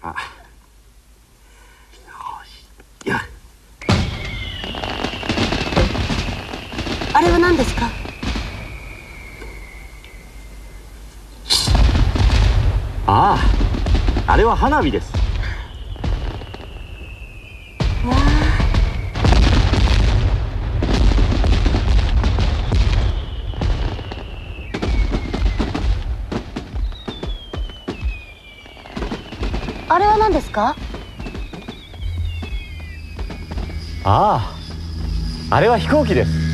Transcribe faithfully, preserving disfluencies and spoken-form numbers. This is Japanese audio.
あ、よし。や。 あれは何ですか？ ああ、あれは花火です。 わあ。あれは何ですか？ ああ、あれは飛行機です。